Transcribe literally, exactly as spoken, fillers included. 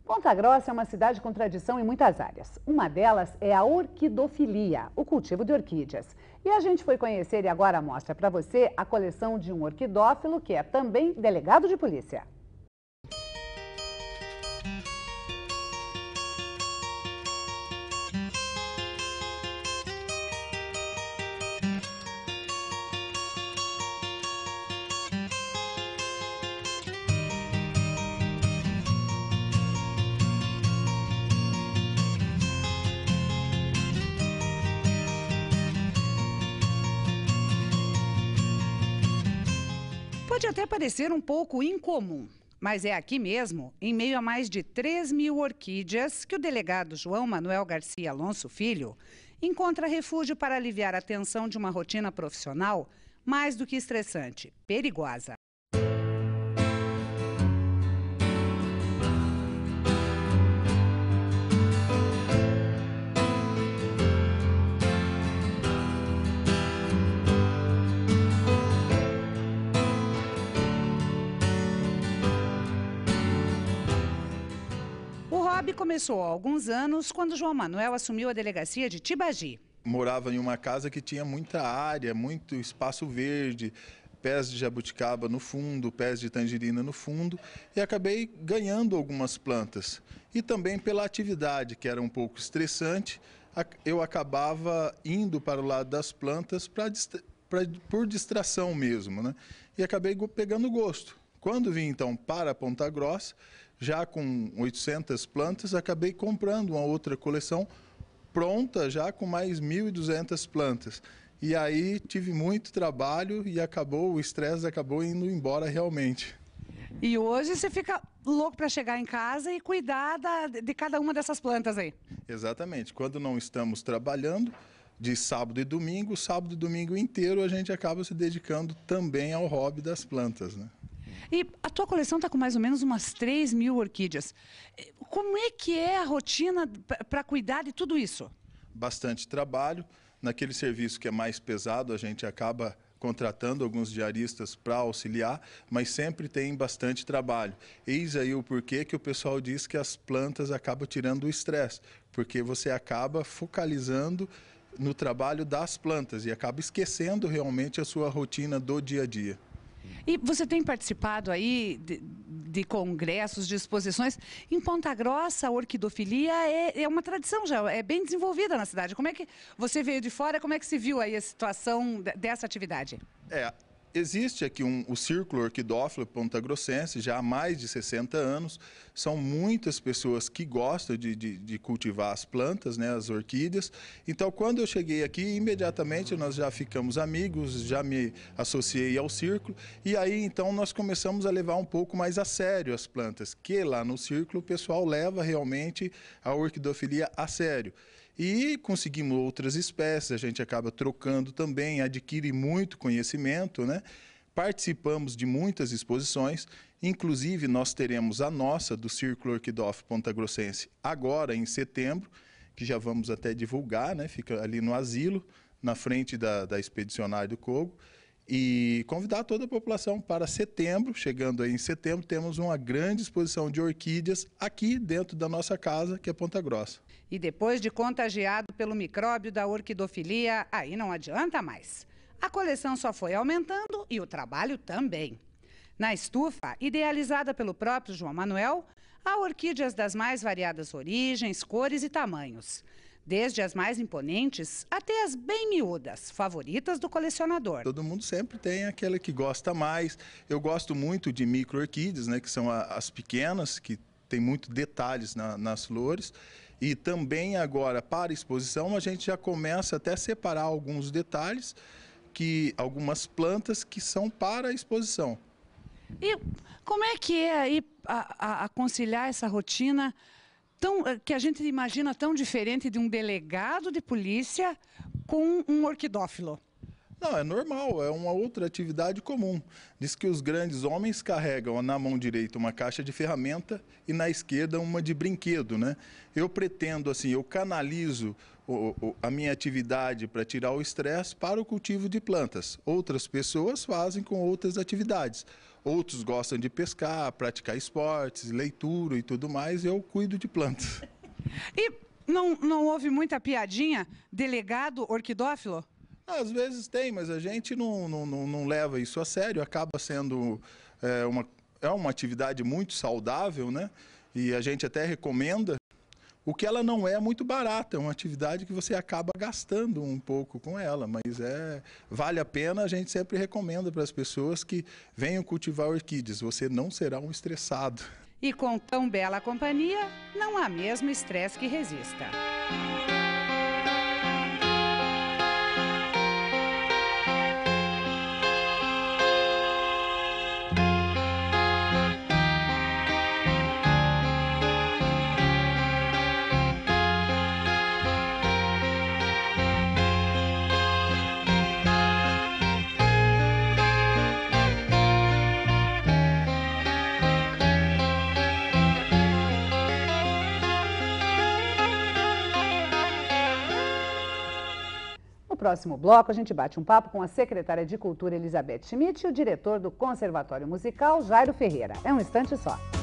Ponta Grossa é uma cidade com tradição em muitas áreas. Uma delas é a orquidofilia, o cultivo de orquídeas. E a gente foi conhecer e agora mostra para você a coleção de um orquidófilo que é também delegado de polícia. Pode até parecer um pouco incomum, mas é aqui mesmo, em meio a mais de três mil orquídeas, que o delegado João Manuel Garcia Alonso Filho encontra refúgio para aliviar a tensão de uma rotina profissional mais do que estressante, perigosa. O hobby começou há alguns anos, quando João Manuel assumiu a delegacia de Tibagi. Morava em uma casa que tinha muita área, muito espaço verde, pés de jabuticaba no fundo, pés de tangerina no fundo, e acabei ganhando algumas plantas. E também pela atividade, que era um pouco estressante, eu acabava indo para o lado das plantas pra, pra, por distração mesmo, né? E acabei pegando gosto. Quando vim então para Ponta Grossa, já com oitocentas plantas, acabei comprando uma outra coleção pronta já com mais mil e duzentas plantas. E aí tive muito trabalho e acabou, o estresse acabou indo embora realmente. E hoje você fica louco para chegar em casa e cuidar da, de cada uma dessas plantas aí. Exatamente. Quando não estamos trabalhando, de sábado e domingo, sábado e domingo inteiro a gente acaba se dedicando também ao hobby das plantas, né? E a tua coleção está com mais ou menos umas três mil orquídeas. Como é que é a rotina para cuidar de tudo isso? Bastante trabalho. Naquele serviço que é mais pesado, a gente acaba contratando alguns diaristas para auxiliar, mas sempre tem bastante trabalho. Eis aí o porquê que o pessoal diz que as plantas acabam tirando o estresse, porque você acaba focalizando no trabalho das plantas e acaba esquecendo realmente a sua rotina do dia a dia. E você tem participado aí de, de congressos, de exposições. Em Ponta Grossa, a orquidofilia é, é uma tradição já, é bem desenvolvida na cidade. Como é que você veio de fora, como é que se viu aí a situação dessa atividade? É, existe aqui um, o Círculo Orquidófilo Pontagrossense já há mais de sessenta anos. São muitas pessoas que gostam de, de, de cultivar as plantas, né, as orquídeas. Então, quando eu cheguei aqui, imediatamente nós já ficamos amigos, já me associei ao Círculo. E aí, então, nós começamos a levar um pouco mais a sério as plantas, que lá no Círculo o pessoal leva realmente a orquidofilia a sério. E conseguimos outras espécies, a gente acaba trocando também, adquire muito conhecimento, né? Participamos de muitas exposições, inclusive nós teremos a nossa do Círculo Orquidófilo Pontagrossense agora em setembro, que já vamos até divulgar, né? Fica ali no asilo, na frente da, da Expedicionária do Cogo. E convidar toda a população para setembro, chegando aí em setembro, temos uma grande exposição de orquídeas aqui dentro da nossa casa, que é Ponta Grossa. E depois de contagiado pelo micróbio da orquidofilia, aí não adianta mais. A coleção só foi aumentando e o trabalho também. Na estufa, idealizada pelo próprio João Manuel, há orquídeas das mais variadas origens, cores e tamanhos. Desde as mais imponentes até as bem miúdas, favoritas do colecionador. Todo mundo sempre tem aquela que gosta mais. Eu gosto muito de micro-orquídeas, né, que são as pequenas, que tem muitos detalhes na, nas flores. E também agora, para exposição, a gente já começa até a separar alguns detalhes, que, algumas plantas que são para a exposição. E como é que é aí a, a, a conciliar essa rotina tão, que a gente imagina tão diferente de um delegado de polícia com um orquidófilo? Não, é normal, é uma outra atividade comum. Diz que os grandes homens carregam na mão direita uma caixa de ferramenta e na esquerda uma de brinquedo, né? Eu pretendo, assim, eu canalizo o, o, a minha atividade para tirar o estresse para o cultivo de plantas. Outras pessoas fazem com outras atividades. Outros gostam de pescar, praticar esportes, leitura e tudo mais. Eu cuido de plantas. E não, não houve muita piadinha, delegado orquidófilo? Às vezes tem, mas a gente não, não, não, não leva isso a sério. Acaba sendo é, uma, é uma atividade muito saudável, né? E a gente até recomenda. O que ela não é muito barata, é uma atividade que você acaba gastando um pouco com ela, mas é, vale a pena, a gente sempre recomenda para as pessoas que venham cultivar orquídeas, você não será um estressado. E com tão bela companhia, não há mesmo estresse que resista. No próximo bloco, a gente bate um papo com a secretária de Cultura, Elizabeth Schmidt, e o diretor do Conservatório Musical, Jairo Ferreira. É um instante só.